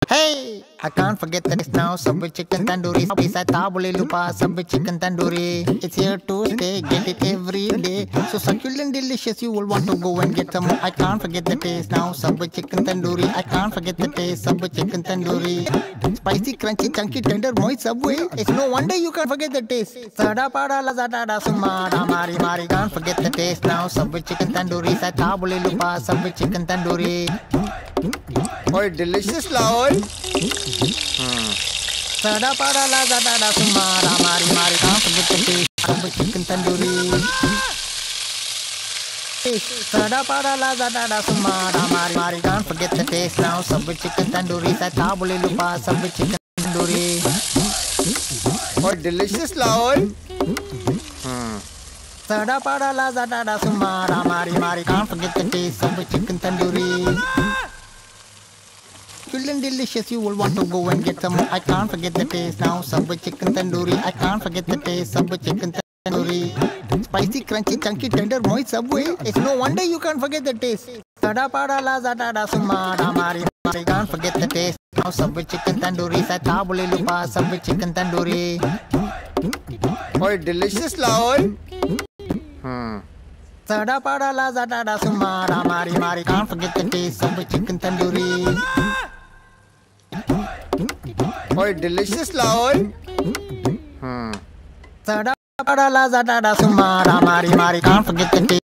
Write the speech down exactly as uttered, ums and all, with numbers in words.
Hey, I can't forget that it's now Subway chicken tandoori. Pizza tabule lupa Subway chicken tandoori. It's here to stay, get it every day. So succulent, delicious, you will want to go and get some more. I can't forget the taste now Subway chicken tandoori. I can't forget the taste Subway chicken tandoori. Spicy, crunchy, chunky, tender, moist Subway. It's no wonder you can't forget the taste. Sada pada la zada da sumada mari mari. Can't forget the taste now Subway chicken tandoori. Sa tabule lupa Subway chicken tandoori. Oi, delicious lah, oi. Sada pada la zada da sumada mari mari. Can't forget the taste Subway chicken tandoori. Sada pada la zada da sumada mari mari. Can't forget the taste now Subway chicken tandoori. Sa tabule lupa Subway chicken tandoori. Oi, delicious lah, oi. Sada pada la zada da sumada mari mari. Can't forget the taste Subway chicken tandoori. Feeling delicious, you will want to go and get some more. I can't forget the taste now Subway chicken tandoori. I can't forget the taste Subway chicken tandoori. Spicy, crunchy, chunky, tender, moist Subway. It's no wonder you can't forget the taste. Sada pada la zada da sumada mari mari. Can't forget the taste now Subway chicken tandoori. Sa tabule lupa Subway chicken tandoori. Oi, delicious lah, oi. Sada pada la zada da sumada mari mari. Can't forget the taste Subway chicken tandoori. Oi, delicious lah, oi. Sada pada la zada da sumada mari mari. Can't forget the taste.